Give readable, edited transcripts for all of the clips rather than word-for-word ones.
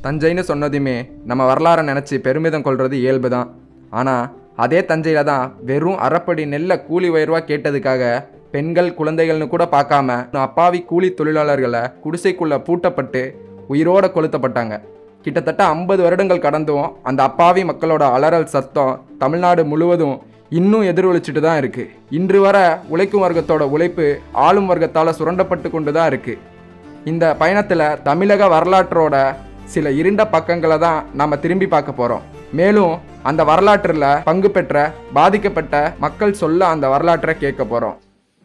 தஞ்சைன்னு சொன்னதுமே நம்ம வரலாறை நினச்சி பெருமிதம் கொள்வது இயல்பு தான். ஆனால் அதே தஞ்சையில் தான் வெறும் அரைப்படி நெல்லை கூலி உயர்வாக கேட்டதுக்காக பெண்கள் குழந்தைகள்னு கூட பார்க்காம அப்பாவி கூலி தொழிலாளர்களை குடிசைக்குள்ளே பூட்டப்பட்டு உயிரோடு கொளுத்தப்பட்டாங்க. கிட்டத்தட்ட 50 வருடங்கள் கடந்தும் அந்த அப்பாவி மக்களோட அலறல் சத்தம் தமிழ்நாடு முழுவதும் இன்னும் எதிரொலிச்சிட்டு தான் இருக்குது. இன்று வர உழைக்கும் வர்க்கத்தோட உழைப்பு ஆளும் வர்க்கத்தால் சுரண்டப்பட்டு கொண்டு தான் இருக்குது. இந்த பயணத்தில் தமிழக வரலாற்றோட சில இருண்ட பக்கங்களை தான் நாம் திரும்பி பார்க்க போகிறோம். மேலும் அந்த வரலாற்றில் பங்கு பெற்ற பாதிக்கப்பட்ட மக்கள் சொல்ல அந்த வரலாற்றை கேட்க போகிறோம்.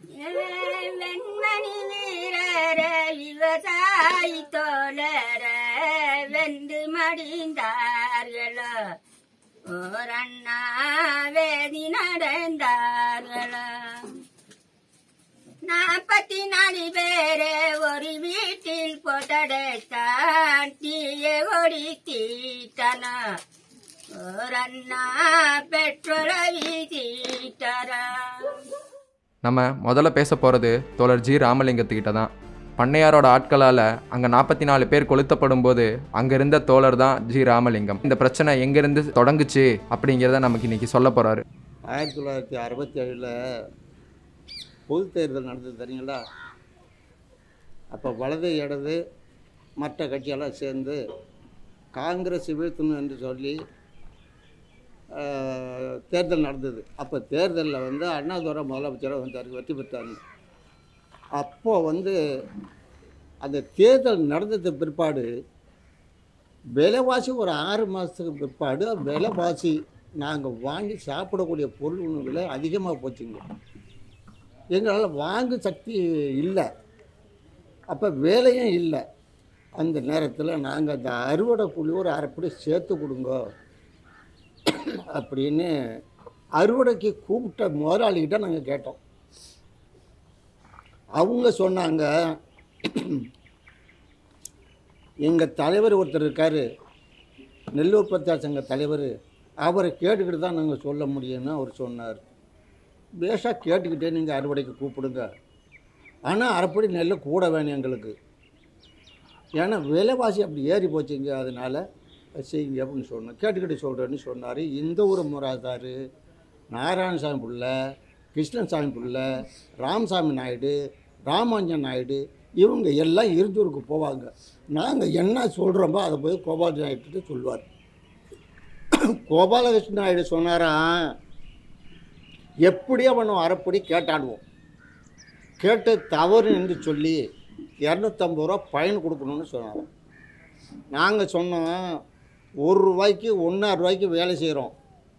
நாற்பத்தி 4 பேரே ஒரு வீட்டில் போட்டடைத்தான் தீய ஒடித்தீட்டன ஒரு அண்ணா பெட்ரோலை வீசிட்டாரா. நம்ம முதல்ல பேச போகிறது தோழர் ஜி ராமலிங்கத்துக்கிட்ட தான். பண்ணையாரோட ஆட்களால் அங்கே 44 பேர் கொளுத்தப்படும் போது அங்கே இருந்த தோழர் தான் ஜி ராமலிங்கம். இந்த பிரச்சனை எங்கேருந்து தொடங்குச்சு அப்படிங்கிறத நமக்கு இன்றைக்கி சொல்ல போகிறாரு. 1967 பொது தேர்தல் நடந்தது தெரியுங்களா? அப்போ வலது இடது மற்ற கட்சியெல்லாம் சேர்ந்து காங்கிரஸ் வீழ்த்தணும் என்று சொல்லி தேர்தல் நடந்தது. அப்போ தேர்தலில் அண்ணாதுரை முதலமைச்சராக வந்தார், வெற்றி பெற்றாங்க. அப்போது அந்த தேர்தல் நடந்தது பிற்பாடு விலைவாசி ஒரு 6 மாதத்துக்கு பிற்பாடு விலைவாசி நாங்கள் வாங்கி சாப்பிடக்கூடிய பொருள் விலை அதிகமாக போச்சுங்க. எங்களால் வாங்கு சக்தி இல்லை, அப்போ வேலையும் இல்லை. அந்த நேரத்தில் நாங்கள் அந்த அறுவடை கூலி ஒரு அரைப்படி சேர்த்து கொடுங்க அப்படின்னு அறுவடைக்கு கூப்பிட்ட முதலாளிகிட்ட நாங்கள் கேட்டோம். அவங்க சொன்னாங்க, எங்கள் தலைவர் ஒருத்தர் இருக்கார், நெல் உற்பத்தியாளர் சங்க தலைவர், அவரை கேட்டுக்கிட்டு தான் நாங்கள் சொல்ல முடியும்னு அவர் சொன்னார். பேஷாக கேட்டுக்கிட்டே நீங்கள் அறுவடைக்கு கூப்பிடுங்க, ஆனால் அரைப்படி நெல் கூட வேணும் எங்களுக்கு, ஏன்னா விலைவாசி அப்படி ஏறி போச்சுங்க, அதனால் செய்யுங்க அப்படின்னு சொன்னோம். கேட்டுக்கிட்டு சொல்கிறேன்னு சொன்னார். இந்த ஒரு முராதார், நாராயணசாமி பிள்ளை, கிருஷ்ணசாமி பிள்ளை, ராமசாமி நாயுடு, ராமாஞ்சன் நாயுடு, இவங்க எல்லாம் இருந்தூருக்கு போவாங்க. நாங்கள் என்ன சொல்கிறோமோ அதை போய் கோபால நாயுடு சொல்லுவார். கோபாலகிருஷ்ண நாயுடு சொன்னாராம், எப்படி அவனை அரைப்படி கேட்டாடுவோம், கேட்டு தவறு என்று சொல்லி 250 ரூபா பயன் கொடுக்கணும்னு சொன்னாங்க. நாங்கள் சொன்னோம், ₹1 1.5 வேலை செய்கிறோம்,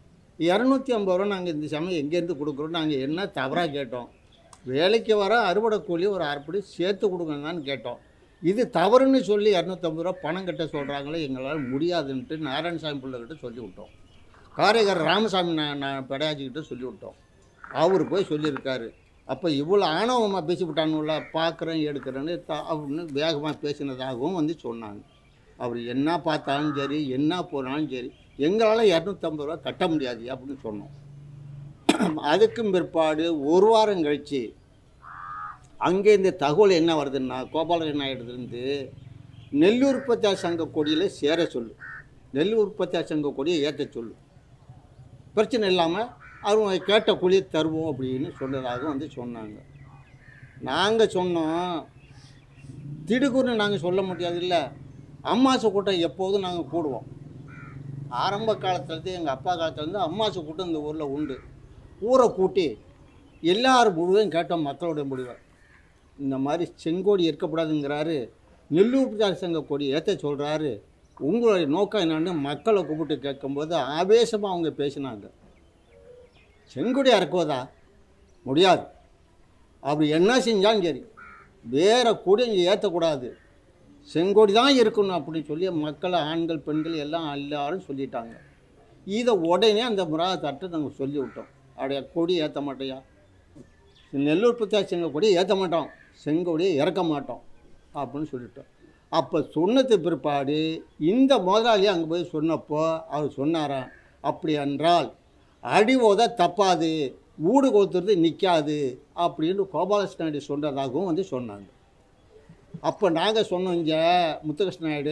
250 ரூபா நாங்கள் இந்த சமயம் எங்கேருந்து கொடுக்குறோம், நாங்கள் என்ன தவறாக கேட்டோம், வேலைக்கு வர அறுவடை கூலி ஒரு அரைப்படி சேர்த்து கொடுங்கன்னு கேட்டோம். இது தவறுன்னு சொல்லி 250 ரூபா பணம் கட்ட சொல்கிறாங்களே, எங்களால் முடியாதுன்ட்டு நாராயணசாமி பிள்ளைகிட்ட சொல்லிவிட்டோம். காரைக்காரர் ராமசாமி நான் பெடையாச்சிக்கிட்ட சொல்லிவிட்டோம். அவர் போய் சொல்லியிருக்காரு. அப்போ இவ்வளோ ஆணவமாக பேசிவிட்டானுல, பார்க்குறேன் எடுக்கிறேன்னு அப்படின்னு வேகமாக பேசினதாகவும் சொன்னாங்க. அவர் என்ன பார்த்தாலும் சரி, என்ன போனாலும் சரி, எங்களால் 250 ரூபா கட்ட முடியாது அப்படின்னு சொன்னோம். அதுக்கும் பிற்பாடு ஒரு வாரம் கழித்து அங்கே இந்த தகவல் என்ன வருதுன்னா, கோபாலகிருஷ்ண நாயுடுலேருந்து நெல் உற்பத்தியாளர் சங்க கொடியில் சேர சொல்லு, நெல் உற்பத்தியாளர் சங்க கொடியை ஏற்ற சொல்லு, பிரச்சனை இல்லாமல் அவங்க கேட்ட கூலியை தருவோம் அப்படின்னு சொன்னதாக சொன்னாங்க. நாங்கள் சொன்னோம், திடுக்குன்னு நாங்கள் சொல்ல முடியாது இல்லை, அம்மாசை கூட்டம் எப்போதும் நாங்கள் கூடுவோம். ஆரம்ப காலத்துலேருந்து எங்கள் அப்பா காலத்துலேருந்து அம்மாசை கூட்டம் இந்த ஊரில் உண்டு. ஊரை கூட்டி எல்லாரும் முடிவையும் கேட்டோம், மக்களுடைய முடிவை. இந்த மாதிரி செங்கோடி இருக்கக்கூடாதுங்கிறாரு, நெல் உற்பத்தியாளர் சங்க கொடி ஏற்ற சொல்கிறாரு, உங்களுடைய நோக்கம் என்னன்னு மக்களை கூப்பிட்டு கேட்கும்போது ஆவேசமாக அவங்க பேசினாங்க. செங்கொடி இறக்குவதா முடியாது, அப்படி என்ன செஞ்சாலும் சரி வேறு கொடி இங்கே ஏற்றக்கூடாது, செங்கொடி தான் இருக்கணும் அப்படின்னு சொல்லி மக்களை, ஆண்கள் பெண்கள் எல்லாம் எல்லாரும் சொல்லிட்டாங்க. இதை உடனே அந்த முராதத்தை நாங்கள் சொல்லி விட்டோம். அப்படியே கொடி ஏற்ற மாட்டோயா, நெல் உற்பத்தியாளர் சங்க கொடியை ஏற்ற மாட்டோம், செங்கொடியை இறக்க மாட்டோம் அப்படின்னு சொல்லிட்டோம். அப்போ சொன்னது பிற்பாடு இந்த முதலாளி அங்கே போய் சொன்னப்போ அவர் சொன்னாராம், அப்படி என்றால் அடி ஓத தப்பாது, ஊடு கொடுத்துறது நிற்காது அப்படின்னு கோபாலகிருஷ்ண நாயுடு சொன்னதாகவும் சொன்னாங்க. அப்போ நாங்கள் சொன்னோம், இங்கே முத்துகிருஷ்ண நாயுடு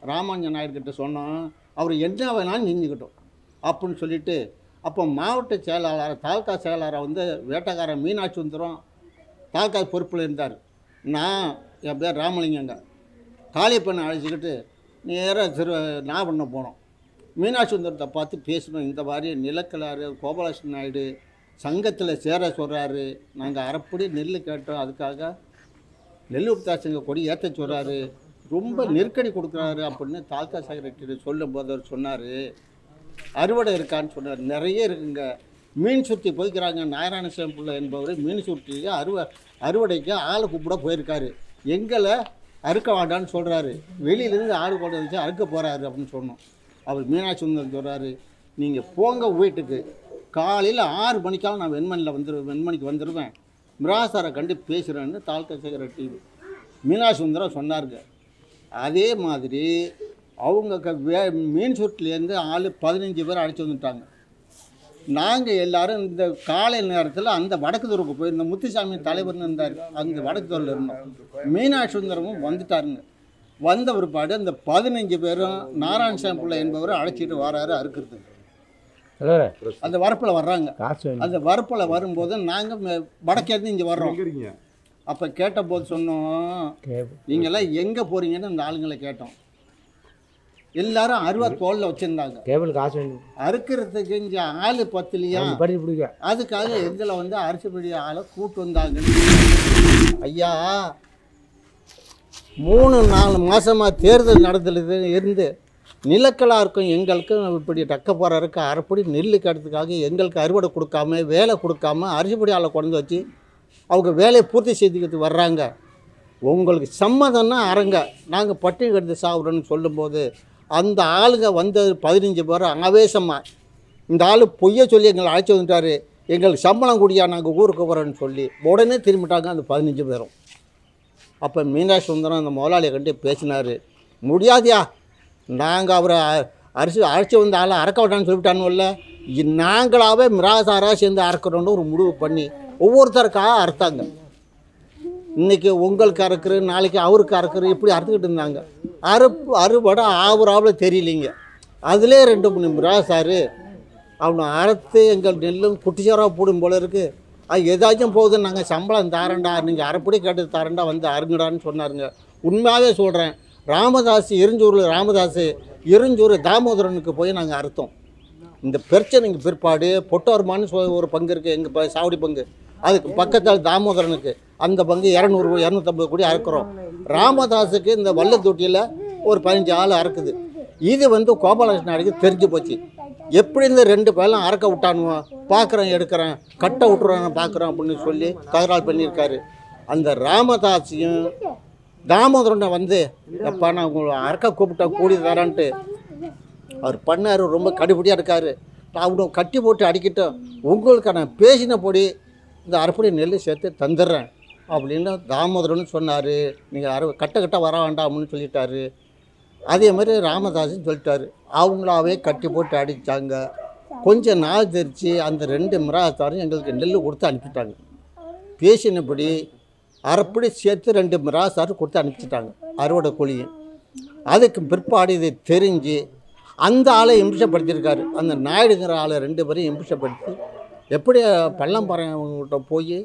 ராமாஞ்சன் நாயுடுகிட்ட சொன்னோம், அவர் என்ன வேணாலும் செஞ்சுக்கிட்டோம் அப்படின்னு சொல்லிட்டு, அப்போ மாவட்ட செயலாளர் தாலுக்கா செயலாளரை வந்து வேட்டைக்காரன் மீனாட்சி சுந்தரம் தாலுக்கா பொறுப்பில் இருந்தார். நான் என் பேர் ராமலிங்கங்க காளியப்பண்ணை அழைச்சிக்கிட்டு நேராக நாகப்பட்டினம் போனோம். மீனாட்சி சுந்தரத்தை பார்த்து பேசணும், இந்த மாதிரி நிலக்கலாறு கோபாலகிருஷ்ணன் நாயுடு சங்கத்தில் சேர சொல்கிறாரு, நாங்கள் அரைப்படி நெல் கேட்டோம், அதுக்காக நெல் உப்தாசங்க கொடி ஏற்ற சொல்கிறாரு, ரொம்ப நெருக்கடி கொடுக்குறாரு அப்படின்னு தாலுக்கா செக்ரட்டரி சொல்லும்போது அவர் சொன்னார், அறுவடை இருக்கான்னு சொன்னார். நிறைய இருக்குங்க, மீன் சுற்றி போய்க்கிறாங்க. நாராயணசாமி பிள்ளை என்பவர் மீன் சுற்றிக்கு அறுவடைக்கு ஆளை கூப்பிட போயிருக்காரு, எங்களை அறுக்க வேண்டான்னு சொல்கிறாரு, வெளியிலேருந்து ஆடு கொண்டு வச்சு அறுக்க போகிறாரு அப்படின்னு சொன்னோம். அவர் மீனாட்சி சுந்தரம் சொல்கிறாரு, நீங்கள் போங்க வீட்டுக்கு, காலையில் 6 மணிக்காக நான் வெண்மணிக்கு வந்துடுவேன், மிராசாரை கண்டு பேசுகிறேன்னு தாலுக்கா செக்ரட்டரி மீனாட்சி சுந்தரம் சொன்னாருங்க. அதே மாதிரி அவங்க மீன் சுட்டிலேருந்து ஆள் 15 பேர் அழைச்சி வந்துட்டாங்க. நாங்கள் எல்லோரும் இந்த காலை நேரத்தில் அந்த வடக்கு தெருவுக்கு போய் இந்த முத்துசாமி தலைவர்னு இருந்தார், அந்த வடக்கு தெருவில் இருந்தோம். மீனாட்சி சுந்தரமும் வந்துட்டாருங்க. வந்த பிற்பாடு அந்த 15 பேரும் நாராயணசாமி பிள்ளை என்பவர் அழைச்சிட்டு வராரு அறுக்கிறதுக்கு. அந்த வரப்பில் வர்றாங்க. அந்த வரப்பில் வரும்போது நாங்கள் வடக்கேருந்து இங்கே வர்றோம். அப்போ கேட்டபோது சொன்னோம், நீங்கள்லாம் எங்கே போகிறீங்கன்னு அந்த ஆளுங்களை கேட்டோம். எல்லாரும் 60 தோளில் வச்சுருந்தாங்க. அறுக்கிறதுக்கு இங்கே ஆள் பத்தலையா, அதுக்காக எங்களை வந்து அரிசிப்படி ஆளை கூட்டு வந்தாங்க. ஐயா 3-4 மாதமாக தேர்தல் நடந்தது இருந்து நிலக்கலாருக்கும் எங்களுக்கும் இப்படி டக்க போகிறதுக்கு அரைப்படி நெல் கட்டுறதுக்காக எங்களுக்கு அறுவடை கொடுக்காம வேலை கொடுக்காம அரிசிப்படி ஆளை கொண்டு வச்சு அவங்க வேலையை பூர்த்தி செய்துக்கிட்டு வர்றாங்க. உங்களுக்கு சம்மதம்னா அறங்க, நாங்கள் பட்டினி கெடுத்து சாப்பிட்றோன்னு சொல்லும்போது அந்த ஆளுங்க வந்த 15 பேர் ஆவேசமாக, இந்த ஆள் பொய்ய சொல்லி எங்களை அழைச்சி வந்துட்டார், எங்களுக்கு சம்பளம் கூடியா நாங்கள் ஊருக்கு போகிறோன்னு சொல்லி உடனே திரும்பிட்டாங்க அந்த 15 பேரும். அப்போ மீனாட்சி சுந்தரம் அந்த முதலாளியை கண்டு பேசினார், முடியாதியா, நாங்கள் அவரை அழைச்சி வந்த ஆளை அறக்க விட்டான்னு சொல்லிவிட்டானுல்ல, நாங்களாகவே மிராசாராக சேர்ந்து அறக்கிறோன்னு ஒரு முடிவு பண்ணி ஒவ்வொருத்தருக்காக அறுத்தாங்க. இன்றைக்கி உங்களுக்கு அறுக்குற, நாளைக்கு அவருக்கு அறுக்குற, இப்படி அறுத்துக்கிட்டு இருந்தாங்க. அறுபடை ஆவுறாவில் தெரியலிங்க. அதிலே 2-3 மிராசாரு அவனை அறுத்து எங்கள் நெல்லும் குட்டிச்சோராக போடும் போல இருக்குது, அது ஏதாச்சும் போகுதுன்னு நாங்கள் சம்பளம் தாரண்டா, நீங்கள் அரைப்படி கேட்டு தாரண்டா வந்து அருங்கடான்னு சொன்னாருங்க. உண்மையாகவே சொல்கிறேன், ராமதாஸ் இருஞ்சூர் தாமோதரனுக்கு போய் நாங்கள் அறுத்தோம். இந்த பிரச்சனைக்கு பிற்பாடு பொட்டோர்மான்னு ஒரு பங்கு இருக்குது, எங்கள் சாவடி பங்கு, அதுக்கு பக்கத்தில் தாமோதரனுக்கு அந்த பங்கு 200-250 கோடி அறுக்கிறோம். ராமதாஸுக்கு இந்த வல்லத்தொட்டியில் ஒரு 15 ஆள் அறுக்குது. இது வந்து கோபாலகிருஷ்ண நாயுடுக்கு தெரிஞ்சு போச்சு. எப்படி இந்த 2 பேரும் அறக்க விட்டானுவோம், பார்க்குறேன் எடுக்கிறேன், கட்டை விட்டுறாங்க பார்க்குறோம் அப்படின்னு சொல்லி தகராறு பண்ணியிருக்காரு. அந்த ராமதாஸையும் தாமோதரனை வந்து எப்பா நான் உங்களை அறக்க கூப்பிட்டா கூடி தரான்ட்டு அவர் பண்ணார். ரொம்ப கடுபடியாக இருக்கார். அவனை கட்டி போட்டு அடிக்கிட்டோம், உங்களுக்கு நான் பேசினபடி இந்த அரைப்படி நெல் சேர்த்து தந்துடுறேன் அப்படின்னு தாமோதரன்னு சொன்னார். நீங்கள் கட்ட வர வேண்டாம் அப்படின்னு சொல்லிட்டாரு. அதே மாதிரி ராமதாஸுன்னு சொல்லிட்டாரு. அவங்களாவே கட்டி போட்டு அடித்தாங்க. கொஞ்சம் நாள் தெரிச்சு அந்த 2 மிராசாரும் எங்களுக்கு நெல் கொடுத்து அனுப்பிட்டாங்க. பேசினபடி அரைப்படி சேர்த்து 2 மிராசாரும் கொடுத்து அனுப்பிச்சிட்டாங்க அறுவடை கூலியும். அதுக்கு பிற்பாடு இதை தெரிஞ்சு அந்த ஆளை இம்சப்படுத்தியிருக்காரு. அந்த நாயுடுங்கிற ஆளை 2 பேரையும் இம்சப்படுத்தி எப்படி பள்ளம்பாறைங்கிட்ட போய்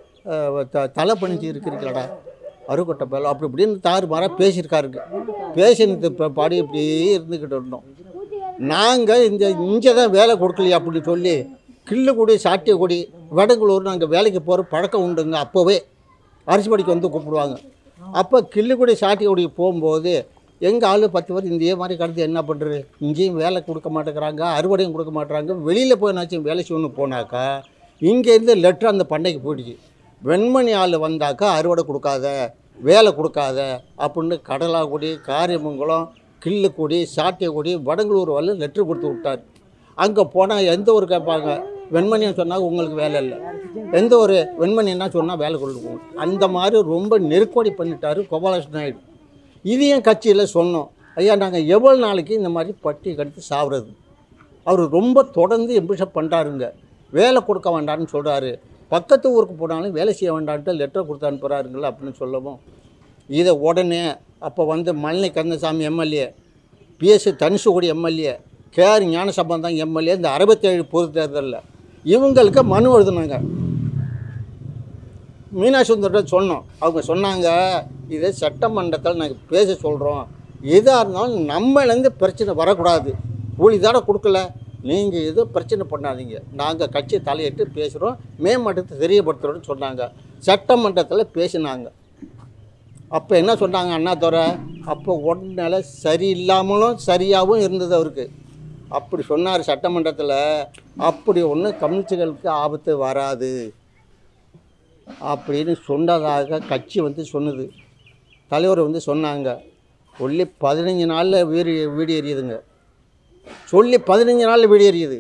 தலை பணிஞ்சு இருக்கிறீங்களடா அருக்கொட்டை பேல அப்படி இப்படின்னு தாறுமாறாக பேசியிருக்காருங்க. பேசினது பாடி இப்படியே இருந்துக்கிட்டு இருந்தோம். நாங்கள் இங்கே தான் வேலை கொடுக்கலையா அப்படின்னு சொல்லி கிள்ளுக்குடி சாட்டியக்குடி வடங்களூர் நாங்கள் வேலைக்கு போகிற பழக்கம் உண்டுங்க. அப்போவே அரிசிப்படிக்கு வந்து கூப்பிடுவாங்க. அப்போ கிள்ளுக்குடி சாட்டியக்குடிக்கு போகும்போது எங்கள் ஆள் 10 பேர் இந்த மாதிரி கடந்து என்ன பண்ணுறது, இங்கேயும் வேலை கொடுக்க மாட்டேங்கிறாங்க, அறுவடையும் கொடுக்க மாட்டேறாங்க, வெளியில் போயினாச்சும் வேலை செய்யணும்னு போனாக்கா இங்கேருந்து லெட்டர் அந்த பண்ணைக்கு போயிடுச்சு, வெண்மணி ஆள் வந்தாக்கா அறுவடை கொடுக்காத, வேலை கொடுக்காத அப்படின்னு கடலாக்குடி, காரியமங்கலம், கிள்ளுக்குடி, சாட்டியக்குடி, வடங்களூர் வரல லெட்ரு கொடுத்து விட்டார். அங்கே போனால் எந்த ஒரு கேட்பாங்க, வெண்மணின்னு சொன்னால் உங்களுக்கு வேலை இல்லை, எந்த ஒரு வெண்மணின்னா சொன்னால் வேலை கொடுக்கும். அந்த மாதிரி ரொம்ப நெருக்கடி பண்ணிட்டார் கோபாலகிருஷ்ண நாயுடு. இதையும் கட்சியில் சொன்னோம், ஐயா நாங்கள் எவ்வளோ நாளைக்கு இந்த மாதிரி பட்டி கடுத்து சாப்பிட்றது. அவர் ரொம்ப தொடர்ந்து எம்பிஷப் பண்ணுறாருங்க. வேலை கொடுக்க வேண்டான்னு சொல்கிறாரு. பக்கத்து ஊருக்கு போனாலும் வேலை செய்ய வேண்டான்ட்டு லெட்டர் கொடுத்து அனுப்புகிறாருங்கள அப்படின்னு சொல்லவும் இதை உடனே அப்போ வந்து Mallai Kandasamy MLA PSC Dhanushkodi MLA, KR Gnanasambandam MLA, இந்த 67 பொது தேர்தலில் இவங்களுக்கு மனு எழுதுனாங்க. மீனாட்சி சுந்தர்கிட்ட சொன்னோம். அவங்க சொன்னாங்க, இதை சட்டமன்றத்தில் நாங்கள் பேச சொல்கிறோம், எதாக இருந்தாலும் நம்மளேருந்து பிரச்சனை வரக்கூடாது, கூலி தானே கொடுக்கல, நீங்கள் எதுவும் பிரச்சனை பண்ணாதீங்க, நாங்கள் கட்சி தலையிட்டு பேசுகிறோம், மேம்படுத்த தெரியப்படுத்துகிறோன்னு சொன்னாங்க. சட்டமன்றத்தில் பேசினாங்க. அப்போ என்ன சொன்னாங்க அண்ணாதுரை, அப்போ உடனே சரியில்லாமலும் சரியாகவும் இருந்தது அவருக்கு. அப்படி சொன்னார் சட்டமன்றத்தில், அப்படி ஒன்றும் கம்யூனிஸ்டுகளுக்கு ஆபத்து வராது அப்படின்னு சொன்னதாக கட்சி வந்து சொன்னது. தலைவர் வந்து சொன்னாங்க, சொல்லி 15 நாளில் வீடு எரியுதுங்க. சொல்லி 15 நாளில் வீடு எரியுது.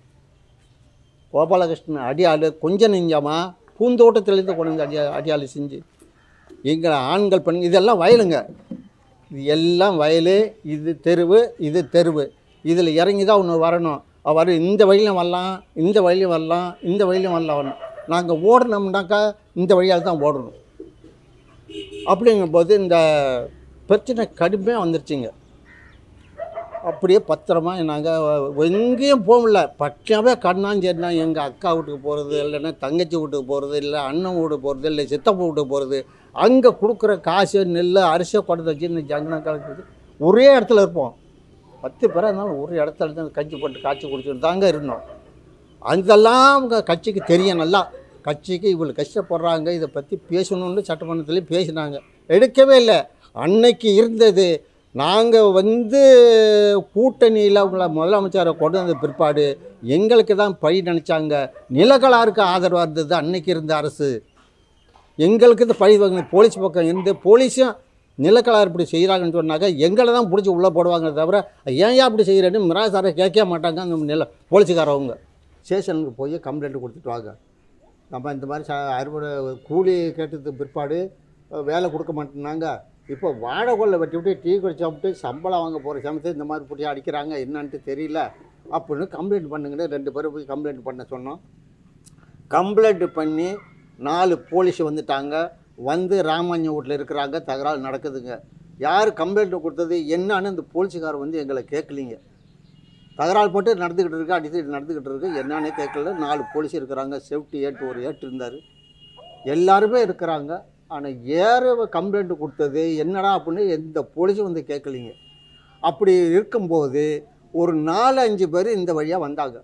கோபாலகிருஷ்ணன் அடியாள் கொஞ்சம் நெஞ்சாமா பூந்தோட்டத்திலேருந்து கொண்டு வந்து அடியாள் செஞ்சு எங்களை ஆண்கள் பெண் இதெல்லாம் வயலுங்க, இது எல்லாம் வயல், இது தெருவு, இது தெருவு, இதில் இறங்கி தான் ஒன்று வரணும். அவர் இந்த வழியிலும் வரலாம், இந்த வழியிலும் வரலாம், இந்த வழியிலும் வரலாம். நாங்கள் ஓடணும்னாக்கா இந்த வழியாக தான் ஓடணும். அப்படிங்கும்போது இந்த பிரச்சனை கடுமையாக வந்துருச்சுங்க. அப்படியே பத்திரமா நாங்கள் எங்கேயும் போகல, பட்சாவே கண்ணாஞ்சேரினா எங்கள் அக்கா வீட்டுக்கு போகிறது, இல்லைன்னா தங்கச்சி வீட்டுக்கு போகிறது, இல்லை அண்ணன் வீட்டுக்கு போகிறது, இல்லை சித்தப்பா வீட்டுக்கு போகிறது, அங்கே கொடுக்குற காசு நெல் அரிசியை கொண்டு வச்சு இந்த ஜங்கன காலத்துக்கு ஒரே இடத்துல இருப்போம். 10 பேராக இருந்தாலும் ஒரு இடத்துல இருந்து கஞ்சி போட்டு காய்ச்சி குடிச்சுட்டு தாங்க இருந்தோம். அதெல்லாம் அவங்க கட்சிக்கு தெரியும் நல்லா. கட்சிக்கு இவ்வளோ கஷ்டப்படுறாங்க, இதை பற்றி பேசணுன்னு சட்டமன்றத்துலேயும் பேசினாங்க. எடுக்கவே இல்லை. அன்னைக்கு இருந்தது நாங்கள் வந்து கூட்டணியில் அவங்கள முதலமைச்சரை கொண்டு வந்த பிற்பாடு எங்களுக்கு தான் பழி நினச்சாங்க. நிலக்கலாருக்கு ஆதரவாக இருந்தது அன்னைக்கு இருந்த அரசு. எங்களுக்கு இந்த பழி வாங்க போலீஸ் பக்கம் இருந்து போலீஸும் நிலக்கலாறு இப்படி செய்கிறாங்கன்னு சொன்னாக்க எங்களை தான் பிடிச்சி உள்ளே போடுவாங்க தவிர ஏன் அப்படி செய்கிறேன்னு மிராசாரை கேட்க மாட்டாங்க. அந்த போலீஸுக்காரவங்க ஸ்டேஷனுக்கு போய் கம்ப்ளைண்ட் கொடுத்துட்டு வாங்க, நம்ம இந்த மாதிரி அறுவடை கூலி கேட்டதுக்கு பிற்பாடு வேலை கொடுக்க மாட்டேன்னாங்க. இப்போ வாழை கொள்ள வெட்டி விட்டு டீ குடிச்சு சாப்பிட்டு சம்பளம் வாங்க போகிற சமயத்தில் இந்த மாதிரி பிடிச்சி அடிக்கிறாங்க, என்னன்ட்டு தெரியல அப்படின்னு கம்ப்ளைண்ட் பண்ணுங்கன்னு 2 பேரும் போய் கம்ப்ளைண்ட் பண்ண சொன்னோம். கம்ப்ளைண்ட் பண்ணி 4 போலீஸ் வந்துட்டாங்க. வந்து ராமாஞ்ச வீட்டில் இருக்கிறாங்க, தகராறு நடக்குதுங்க. யார் கம்ப்ளைண்ட் கொடுத்தது என்னான்னு இந்த போலீஸுக்காரர் வந்து எங்களை கேட்கலிங்க. தகராறு போட்டு நடந்துக்கிட்டு இருக்கு, அடித்து நடந்துக்கிட்டு இருக்கு, என்னானே கேட்கல. 4 போலீஸ் இருக்கிறாங்க, சேஃப்டி ஏட்டு ஒரு ஏட்டு இருந்தார், எல்லாருமே இருக்கிறாங்க. ஆனால் ஏறு கம்ப்ளைண்ட் கொடுத்தது என்னடா அப்படின்னு எந்த போலீஸும் வந்து கேட்கலிங்க. அப்படி இருக்கும்போது ஒரு 4-5 பேர் இந்த வழியாக வந்தாங்க.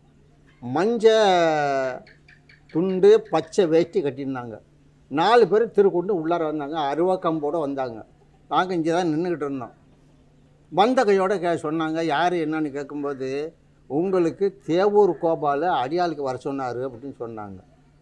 மஞ்சள் துண்டு பச்சை வேஷ்டி கட்டியிருந்தாங்க. 4 பேர் திருக்கொண்டு உள்ளார வந்தாங்க, அருவாக்கம்போடு வந்தாங்க. நாங்கள் இங்கே தான் நின்றுக்கிட்டு இருந்தோம். வந்த கையோட சொன்னாங்க, யார் என்னன்னு கேட்கும்போது, உங்களுக்கு தேவூர் கோபால் அடியாளுக்கு வர சொன்னார் அப்படின்னு சொன்னாங்க.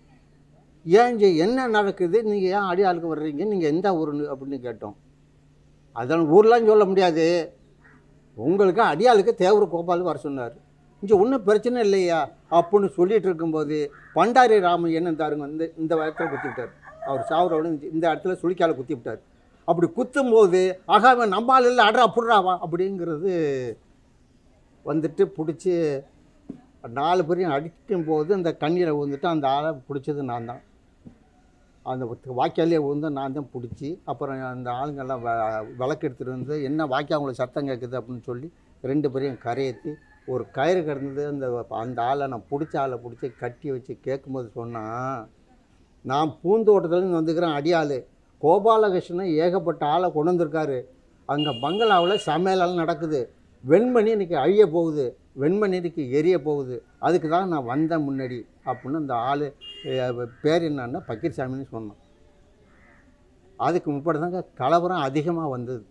ஏன் என்ன நடக்குது, நீங்கள் ஏன் அடியாளுக்கு வர்றீங்க, நீங்கள் எந்த ஊர் அப்படின்னு கேட்டோம். அதெல்லாம் ஊர்லாம் சொல்ல முடியாது, உங்களுக்கு அடியாளுக்கு தேவூர் கோபால் வர சொன்னார், இங்கே ஒன்றும் பிரச்சனை இல்லையா அப்படின்னு சொல்லிகிட்டு இருக்கும்போது பண்டாரி ராமையன் தாருங்க வந்து இந்த இடத்துல குத்திவிட்டார். அவர் சாவரோடு இந்த இடத்துல சுழிக்கால குத்தி விட்டார். அப்படி குத்தும்போது ஆகாம நம்மால் இல்லை அட்ரா புடுறாவா அப்படிங்கிறது வந்துட்டு பிடிச்சி 4 பேரையும் அடிக்கும் போது அந்த கண்ணீரை வந்துட்டு அந்த ஆளை பிடிச்சது நான் தான். அந்த வாய்க்காலே வந்து நான் தான் பிடிச்சி, அப்புறம் அந்த ஆளுங்கெல்லாம் விளக்கு எடுத்துகிட்டு வந்து என்ன வாய்க்கா அவங்களுக்கு சத்தம் கேட்குது அப்படின்னு சொல்லி 2 பேரையும் கரையேற்றி ஒரு கயிறு கிடந்தது. அந்த ஆளை நான் பிடிச்ச ஆளை பிடிச்சி கட்டி வச்சு கேட்கும்போது சொன்னால், நான் பூந்தோட்டத்துலேருந்து வந்துக்கிறேன் அடியாள், கோபாலகிருஷ்ணன் ஏகப்பட்ட ஆளை கொண்டு வந்திருக்காரு, அங்கே பங்களாவில் சமையலாம் நடக்குது, வெண்மணி இன்றைக்கி அழிய போகுது, வெண்மணி இன்றைக்கி எரிய போகுது, அதுக்கு தான் நான் வந்தேன் முன்னாடி அப்படின்னு அந்த ஆள் பேர் என்னன்னா பக்கீர்சாமின்னு சொன்னோம். அதுக்கு முன்னாடி தாங்க கலவரம் அதிகமாக வந்தது.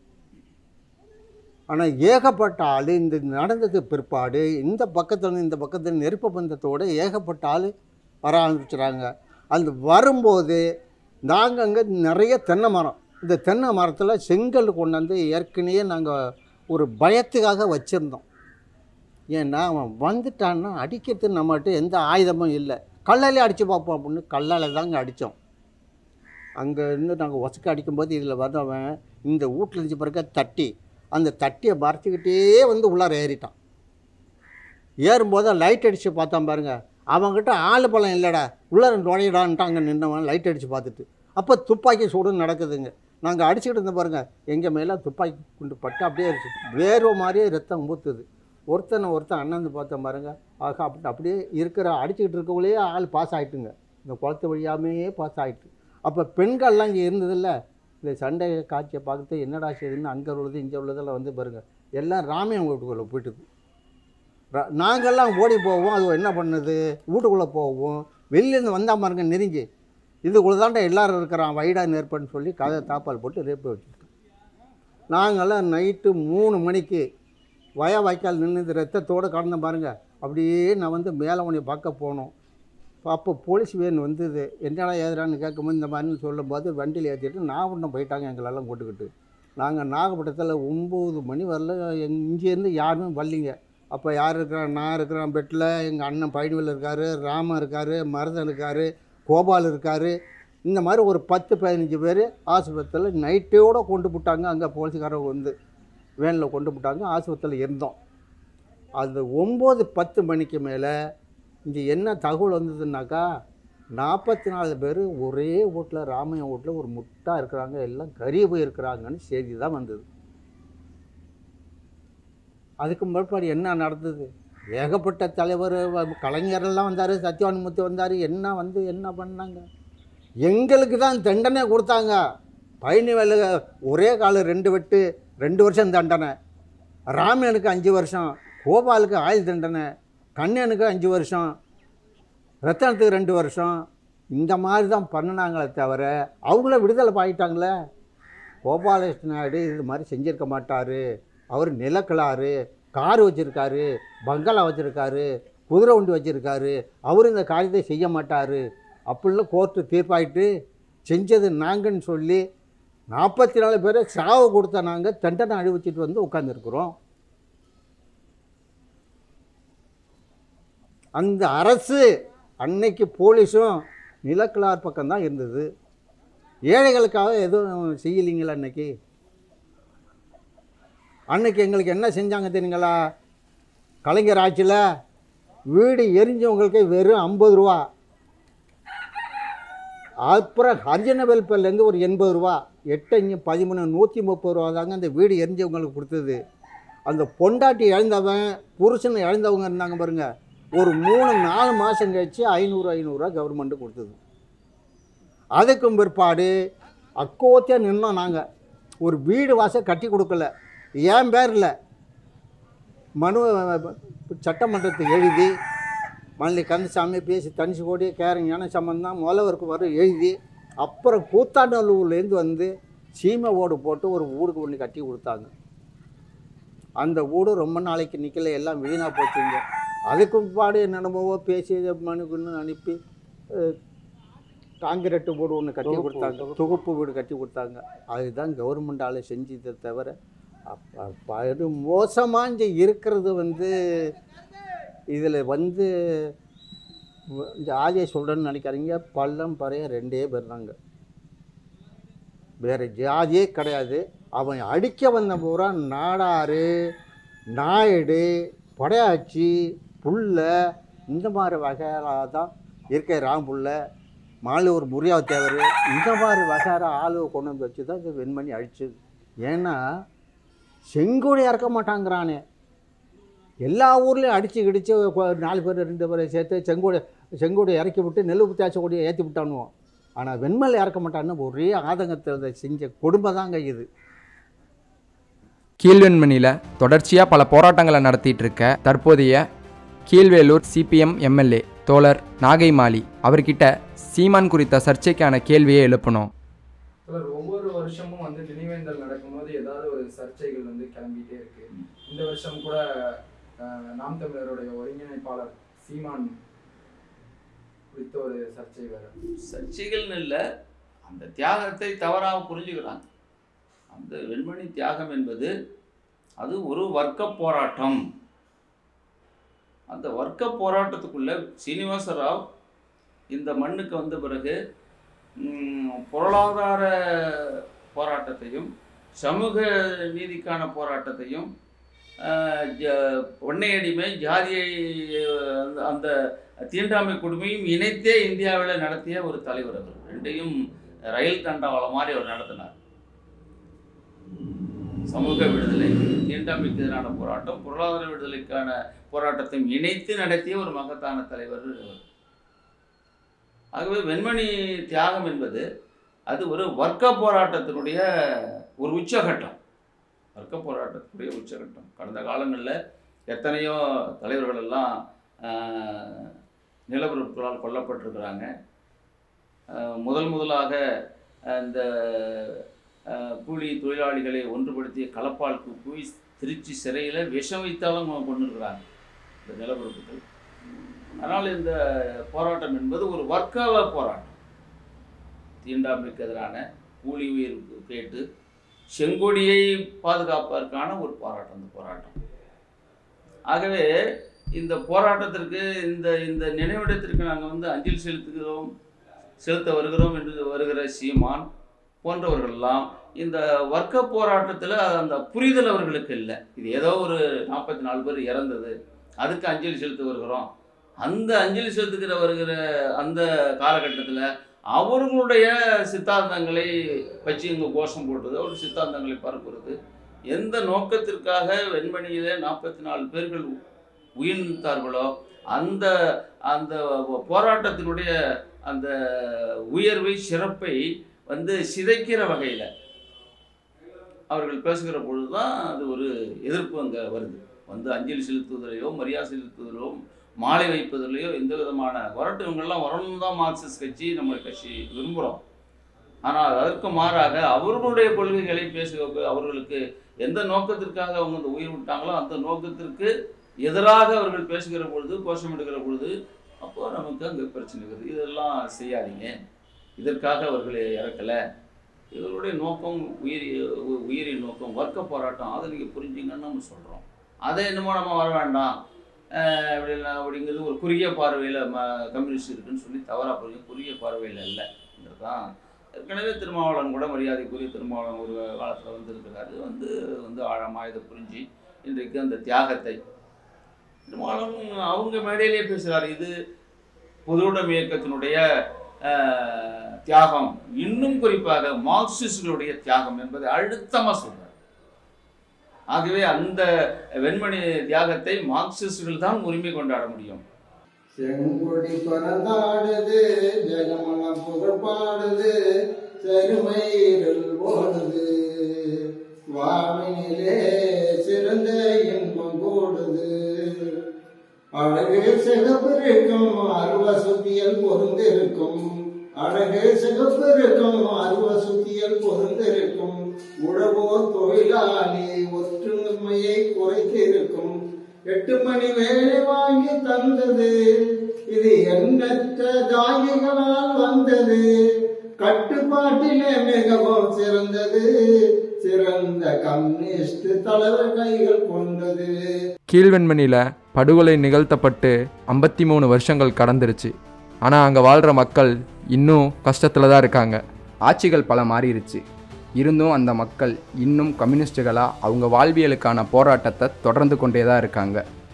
ஆனால் ஏகப்பட்ட ஆள் இந்த நடந்தது பிற்பாடு இந்த பக்கத்தில் இந்த பக்கத்தில் நெருப்பு பந்தத்தோடு ஏகப்பட்ட ஆள் வர ஆரம்பிச்சுறாங்க. அந்த வரும்போது நாங்கள் அங்கே நிறைய தென்னை மரம், இந்த தென்னை மரத்தில் செங்கல் கொண்டாந்து ஏற்கனவே நாங்கள் ஒரு பயத்துக்காக வச்சுருந்தோம். ஏன்னா அவன் வந்துட்டான்னா அடிக்கிறதுக்கு நம்மகிட்ட எந்த ஆயுதமும் இல்லை, கல்லாலே அடித்து பார்ப்போம் அப்படின்னு கல்லால் தாங்க அடித்தோம். அங்கே இருந்து நாங்கள் ஒசக்க அடிக்கும்போது இதில் வந்தவன் இந்த வீட்டில் இருந்துச்சு பிறகு தட்டி அந்த தட்டியை மறைச்சிக்கிட்டே வந்து உள்ளார ஏறிட்டான். ஏறும்போது லைட் அடித்து பார்த்தான் பாருங்க, அவங்ககிட்ட ஆள் பழம் இல்லைடா, உள்ளார நுழையிடான்ட்டு அங்கே நின்றவன் லைட் அடித்து பார்த்துட்டு. அப்போ துப்பாக்கி சூடு நடக்குதுங்க. நாங்கள் அடிச்சுக்கிட்டு இருந்தோம் பாருங்கள், எங்கள் மேலே துப்பாக்கி குண்டு பட்டு அப்படியே வேர்வை மாதிரியே ரத்தம் ஊற்றுது. ஒருத்தன் அண்ணன் பார்த்தோம் பாருங்கள், ஆகா அப்படியே இருக்கிற அடிச்சுக்கிட்டு இருக்கக்குள்ளேயே ஆள் பாஸ் ஆகிட்டுங்க. இந்த குளத்து வழியாமே பாஸ் ஆகிட்டு. அப்போ பெண்கள்லாம் இங்கே இருந்ததில்ல, இந்த சண்டை காட்சியை பார்க்குறது என்னடா செய்யுதுன்னு அங்கே உள்ளது இங்கே உள்ளதெல்லாம் வந்து பாருங்கள், எல்லாம் ராமையன் வீட்டுக்குள்ளே போயிட்டுது. நாங்கள்லாம் ஓடி போவோம், அது என்ன பண்ணுது, வீட்டுக்குள்ளே போவோம். வெளிலேருந்து வந்தால் பாருங்க நெருங்கி, இதுக்குள்ளே தாண்டா எல்லோரும் இருக்கிறான் வைடா நெருப்புன்னு சொல்லி கதை தாப்பால் போட்டு ரேப்பு வச்சுருக்கோம். நாங்கள்லாம் நைட்டு 3 மணிக்கு வாய்க்கால் நின்று ரத்தத்தோடு கடந்த பாருங்கள். அப்படியே நான் வந்து மேலே உன்னை பார்க்க போனோம். அப்போ போலீஸ் வேன் வந்தது. என்னடா ஏதுறான்னு கேட்கும்போது இந்த மாதிரின்னு சொல்லும்போது வண்டியில் ஏற்றிட்டு நாகப்பட்டினம் போயிட்டாங்க எங்களெல்லாம் கூட்டுக்கிட்டு. நாங்கள் நாகப்பட்டினத்தில் 9 மணி வரல இங்கேருந்து யாருமே வரலிங்க. அப்போ யார் இருக்கிறான், நான் இருக்கிறேன் பெட்டில், எங்கள் அண்ணன் பைடுவில் இருக்கார், ராமன் இருக்கார், மருதன் இருக்கார், கோபால் இருக்கார். இந்த மாதிரி ஒரு 10-15 பேர் ஆஸ்பத்திரியில் நைட்டோடு கொண்டு போட்டாங்க. அங்கே போலீஸ்காரங்க வந்து வேனில் கொண்டு போட்டாங்க. ஆஸ்பத்திரியில் இருந்தோம். அது 9-10 மணிக்கு மேலே இங்கே என்ன தகவல் வந்ததுன்னாக்கா, 44 பேர் ஒரே வீட்டில், ராமையன் வீட்டில் ஒரு முட்டா இருக்கிறாங்க, எல்லாம் கறி போயிருக்கிறாங்கன்னு செய்தி தான் வந்தது. அதுக்கு முற்பாடு என்ன நடந்தது, ஏகப்பட்ட தலைவர் கலைஞரெல்லாம் வந்தார், சத்யவான்மூர்த்தி வந்தார், என்ன பண்ணாங்க. எங்களுக்கு தான் தண்டனை கொடுத்தாங்க. பயணி வேலை ஒரே கால 2 வெட்டு 2 வருஷம் தண்டனை, ராமையனுக்கு 5 வருஷம், கோபாலுக்கு ஆயுள் தண்டனை, கண்ணனுக்கு 5 வருஷம், ரத்தனத்துக்கு 2 வருஷம். இந்த மாதிரி தான் பண்ணினாங்களே தவிர அவங்கள விடுதலை பாயிட்டாங்களே. கோபாலகிருஷ்ண நாயுடு இது மாதிரி செஞ்சுருக்க மாட்டார். அவர் நிலக்கலாறு, கார் வச்சுருக்காரு, பங்களா வச்சுருக்காரு, குதிரை வண்டி வச்சுருக்காரு, அவர் இந்த காரியத்தை செய்ய மாட்டார் அப்படிலாம் கோர்ட்டு தீர்ப்பாயிட்டு செஞ்சது நாங்கன்னு சொல்லி 44 பேரை சாவு கொடுத்த நாங்கள் தண்டனை அனுபவிச்சுட்டு வந்து உட்காந்துருக்குறோம். அந்த அரசு அன்னைக்கு போலீஸும் நிலக்கலார் பக்கம்தான் இருந்தது. ஏழைகளுக்காக எதுவும் செய்யலிங்களா அன்னைக்கு எங்களுக்கு என்ன செஞ்சாங்க தெரியுங்களா, கலைஞர் ஆட்சியில் வீடு எரிஞ்சவங்களுக்கு வெறும் 50 ரூபா, அப்புறம் ஹரிஜன வெல்ஃபேர்லேருந்து ஒரு 80 ரூபா, 8 13 130 ரூபா தாங்க அந்த வீடு எரிஞ்சவங்களுக்கு கொடுத்தது. அந்த பொண்டாட்டி இழந்தவன் புருஷனை இழந்தவங்க இருந்தாங்க பாருங்கள், ஒரு 3-4 மாதம் கழிச்சு 500 ரூபா கவர்மெண்ட்டு கொடுத்தது. அதுக்கும் பிற்பாடு அக்கோத்தியாக நின்னோம். நாங்கள் ஒரு வீடு வாசல் கட்டி கொடுக்கல, என் பேரில் மனு சட்டமன்றத்துக்கு எழுதி, மல்லி கந்தசாமி பேசி தனிச்சு கோடி கேரஞான சம்பந்தம் முதல்வருக்கு வரும் எழுதி, அப்புறம் கூத்தாண்டலூர்லேருந்து வந்து சீமை ஓடு போட்டு ஒரு வீடுக்கு ஒன்று கட்டி கொடுத்தாங்க. அந்த வீடு ரொம்ப நாளைக்கு நிற்கல, எல்லாம் வீணாக போச்சுங்க. அதுக்கும் பாடு என்னென்னமோ பேசி மனுக்குன்னு அனுப்பி காங்கிரீட்டு வீடு ஒன்று கட்டி கொடுத்தாங்க, தொகுப்பு வீடு கட்டி கொடுத்தாங்க. அதுதான் கவர்மெண்டால் செஞ்சதை தவிர அது மோசமாக இருக்கிறது வந்து இதில் வந்து ஜாதியை சொல்கிறேன்னு நினைக்காதீங்க. பள்ளம் பறைய 2 பேர் தாங்க, வேறு ஜாதியே கிடையாது. அவன் அடிக்க வந்த பூரா நாடாறு, நாயுடு, படையாச்சி, புல்ல, இந்த மாதிரி வகையாக தான் இயற்கை ராம்புள்ள, மாலூர் முறியாவ தேவர், இந்த மாதிரி வகையான ஆளுவை கொண்டு வந்து வச்சு தான் இந்த வெண்மணி அழிச்சது. ஏன்னா செங்கோடி இறக்க மாட்டாங்கிறானே, எல்லா ஊர்லேயும் அடித்து கிடிச்சு 4 பேர் 2 பேரை சேர்த்து செங்கோடி இறக்கி விட்டு நெல் தேய்ச்ச கொடியை ஏற்றி விட்டானுவோம். ஆனால் வெண்மலை இறக்க மாட்டான்னு ஒரே ஆதங்கத்தில் செஞ்ச கொடுமை தாங்க இது. கீழ்வெண்மணியில் தொடர்ச்சியாக பல போராட்டங்களை நடத்திட்டு இருக்க தற்போதைய கீழ்வேலூர் சிபிஎம் எம்எல்ஏ தோழர் நாகை மாலி அவர்கிட்ட சீமான் குறித்த சர்ச்சைக்கான கேள்வியை எழுப்பணும். ஒவ்வொரு வருஷமும் வந்து நினைவேந்தல் நடக்கும்போது ஏதாவது ஒரு சர்ச்சைகள் வந்து கிளம்பிட்டே இருக்கு. இந்த வருஷம் கூட நாம் தமிழருடைய ஒருங்கிணைப்பாளர் சீமான் குறித்த ஒரு சர்ச்சை வேற. சர்ச்சைகள்னு இல்லை, அந்த தியாகத்தை தவறாக புரிஞ்சுக்கிறாங்க. அந்த வெண்மணி தியாகம் என்பது அது ஒரு வர்க்க போராட்டம். அந்த வர்க்க போராட்டத்துக்குள்ள சீனிவாச ராவ் இந்த மண்ணுக்கு வந்த பிறகு பொருளாதார போராட்டத்தையும் சமூக நீதிக்கான போராட்டத்தையும் ஒன்னையடிமை ஜாதியை அந்த தீண்டாமை கொடுமையும் இணைத்தே இந்தியாவில் நடத்திய ஒரு தலைவர். அவர் 2யும் ரயில் தண்டவாளம் மாதிரி அவர் நடத்தினார். சமூக விடுதலை, தீண்டாமைக்கு எதிரான போராட்டம், பொருளாதார விடுதலைக்கான போராட்டத்தையும் இணைத்து நடத்திய ஒரு மகத்தான தலைவர் அவர். ஆகவே வெண்மணி தியாகம் என்பது அது ஒரு வர்க்க போராட்டத்தினுடைய ஒரு உச்சகட்டம். வர்க்க போராட்டத்தினுடைய உச்சகட்டம். கடந்த காலங்களில் எத்தனையோ தலைவர்கள் எல்லாம் நிலப்பரப்புகளால் கொல்லப்பட்டிருக்கிறாங்க. முதலாக இந்த கூலி தொழிலாளிகளை ஒன்றுபடுத்திய களப்பாலுக்கு போய் திருச்சி சிறையில் விஷம் வைத்தாலும் கொண்டு இருக்கிறாங்க இந்த நிலப்பரப்புகள். ஆனால் இந்த போராட்டம் என்பது ஒரு வர்க்க போராட்டம். தீண்டாமைக்கு எதிரான கூலி உயிர் கேட்டு செங்கொடியை பாதுகாப்பதற்கான ஒரு போராட்டம் இந்த போராட்டம். ஆகவே இந்த போராட்டத்திற்கு இந்த நினைவிடத்திற்கு நாங்கள் அஞ்சலி செலுத்த வருகிறோம் என்று வருகிற சீமான் போன்றவர்கள்லாம் இந்த வர்க்க போராட்டத்தில் அந்த புரிதல் அவர்களுக்கு இல்லை. இது ஏதோ ஒரு 44 பேர் இறந்தது, அதுக்கு அஞ்சலி செலுத்த வருகிறோம். அந்த அஞ்சலி செலுத்துகிற வருகிற அந்த காலகட்டத்தில் அவர்களுடைய சித்தாந்தங்களை வச்சு இங்கே கோஷம் போடுறது, அவருடைய சித்தாந்தங்களை பரப்புறது, எந்த நோக்கத்திற்காக வெண்மணியில் 44 பேர்கள் உயிர்த்தார்களோ அந்த அந்த போராட்டத்தினுடைய அந்த உயர்வை சிறப்பை சிதைக்கிற வகையில் அவர்கள் பேசுகிற பொழுது தான் அது ஒரு எதிர்ப்பு அங்கே வருது. அஞ்சலி செலுத்துவதிலையோ மரியாதை செலுத்துவதிலோ மாலை வைப்பதிலையோ எந்த விதமான வரட்டு இவங்கெல்லாம் வரணும் தான் மார்க்சிஸ்ட் கட்சி நம்ம கட்சி விரும்புகிறோம். ஆனால் அதற்கு மாறாக அவர்களுடைய கொள்கைகளை அவர்களுக்கு எந்த நோக்கத்திற்காக அவங்க அந்த உயிர் விட்டாங்களோ அந்த நோக்கத்திற்கு எதிராக அவர்கள் பேசுகிற பொழுது, கோஷமிடுகிற பொழுது, அப்போது நமக்கு அங்கே பிரச்சனை வருது. இதெல்லாம் செய்யாதீங்க, இதற்காக அவர்களை இறக்கலை, இவர்களுடைய நோக்கம் உயிரி நோக்கம் வர்க்க போராட்டம், அதை நீங்கள் புரிஞ்சுங்கன்னு நம்ம சொல்கிறோம். அதை என்னமோ நம்ம வர வேண்டாம் அப்படிங்கிறது ஒரு குறுகிய பார்வையில் கம்யூனிஸ்ட் இருக்குன்னு சொல்லி தவறாக புரிஞ்சு, குறுகிய பார்வையில் இல்லைன்றது தான். ஏற்கனவே திருமாவளவன் கூட மரியாதைக்குரிய திருமாவளவன் ஒரு காலத்தில் இருக்கிறாரு, ஆழமாக இதை புரிஞ்சு இன்றைக்கு அந்த தியாகத்தை திருமாவளவன் அவங்க மேடையிலே பேசுகிறார். இது பொதுவுடைமை இயக்கத்தினுடைய தியாகம், இன்னும் குறிப்பாக மார்க்சிஸ்டுகளுடைய தியாகம் என்பதை அழுத்தமாக சொல்றார். ஆகவே அந்த வெண்மணி தியாகத்தை மார்க்சிஸ்டுகள் தான் உரிமை கொண்டாட முடியும். செங்கொடி பறந்தாடுது, ஜெகமனம் புகழ் பாடுது, செருமயிரில் ஓடுது, வாமினிலே சிறந்த இன்பம் கூடுது. அழகு சிகப்பு இருக்கும், அருவ சுத்தியல் பொருந்திருக்கும். அழகு சிகப்பு இருக்கும், அருவ சுத்தியல் பொருந்திருக்கும். உழவோர் தொழிலாளி ஒற்றுமையை குறைத்திருக்கும். 8 மணி வேலை வாங்கி தந்தது, இது எண்ணற்ற தாகிகளால் வந்தது. கட்டுப்பாட்டிலே மிகவும் சிறந்தது, சிறந்த கம்யூனிஸ்ட் தலைவர் கைகள் கொண்டது. கீழ்வெண்மணியில் படுகொலை நிகழ்த்தப்பட்டு 53 வருஷங்கள் கடந்துருச்சு. ஆனால் அங்கே வாழ்கிற மக்கள் இன்னும் கஷ்டத்தில் தான் இருக்காங்க. ஆட்சிகள் பல மாறிடுச்சு, இருந்தும் அந்த மக்கள் இன்னும் கம்யூனிஸ்டுகளாக அவங்க வாழ்வியலுக்கான போராட்டத்தை தொடர்ந்து கொண்டே தான் இருக்காங்க.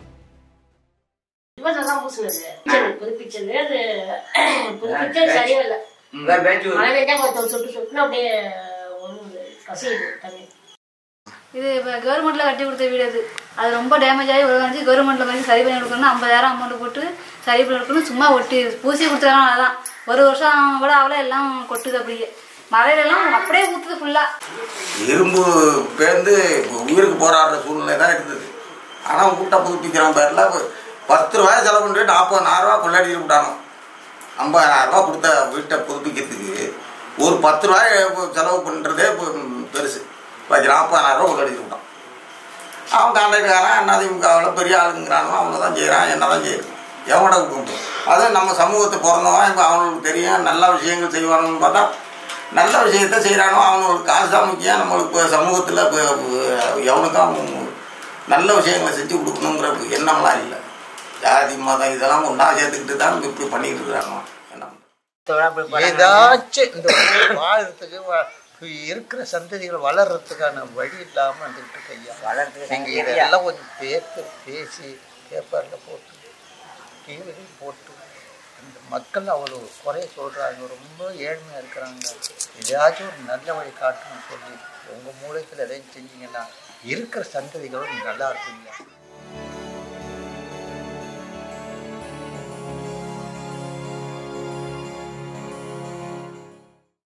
இது இப்போ கவர்மெண்ட்டில் கட்டி கொடுத்த வீடு அது ரொம்ப டேமேஜ் ஆகி உருவாச்சு. கவர்மெண்ட்டில் மாதிரி சரி பண்ணி கொடுக்கணும், 50,000 அமௌண்ட் போட்டு சரி பண்ணி கொடுக்கணும். சும்மா ஒட்டி பூசி கொடுத்துருக்காங்க. அதான் 1 வருஷம் கூட அவ்வளோ எல்லாம் கொட்டுது. அப்படியே மழையிலலாம் அப்படியே ஊற்றுது ஃபுல்லாக. இரும்பு பேர்ந்து உயிருக்கு போராடுற சூழ்நிலை தான் இருந்தது. ஆனால் கூட்ட புதுப்பிக்கிற பேரில் 10 ரூபாய் செலவு பண்ணிட்டு 40,000 ரூபா கொள்ளாடி விட்டாங்க. 50,000 ரூபா கொடுத்த வீட்டை புதுப்பிக்கிறதுக்கு ஒரு 10 ரூபாய் செலவு பண்ணுறதே பெருசு. பாக்கி 40,000 ரூபா கொள்ளாடி விட்டான். அவன் கான்ட்ராக்டுக்காரன் அதிமுகவில் பெரிய ஆளுங்கிறானோ அவங்க தான் செய்கிறான், என்ன தான் செய்யணும், எவனோட கொடுக்கும். அதுவும் நம்ம சமூகத்தை பிறந்தவன் இப்போ அவங்களுக்கு தெரியும் நல்ல விஷயங்கள் செய்வானுன்னு பார்த்தா நல்ல விஷயத்த செய்கிறானோ அவனுக்கு காசு தான் முக்கியம். நம்மளுக்கு இப்போ சமூகத்தில் இப்போ எவனுக்கும் நல்ல விஷயங்களை செஞ்சு கொடுக்கணுங்கிற எண்ணம்லாம் இல்லை. ஜாதி மதம் இதெல்லாம் ஒன்றா சேர்த்துக்கிட்டு தான் இப்படி பண்ணிக்கிட்டு இருக்கிறாங்க. ஏதாச்சும் இந்த வாழ்றதுக்கு இருக்கிற சந்ததிகள் வளர்றதுக்கான வழி இல்லாமல் வந்துட்டு கையா நீங்கள் இதெல்லாம் கொஞ்சம் பேசி பேப்பரில் போட்டு டிவிலையும் போட்டு அந்த மக்கள் அவ்வளோ குறைய சொல்கிறாங்க, ரொம்ப ஏழ்மையாக இருக்கிறாங்க, எதையாச்சும் ஒரு நல்ல வழி காட்டணும்னு சொல்லி உங்கள் மூலத்தில் எதையும் செஞ்சீங்கன்னா இருக்கிற சந்ததிகளும் நல்லா இருப்பீங்க.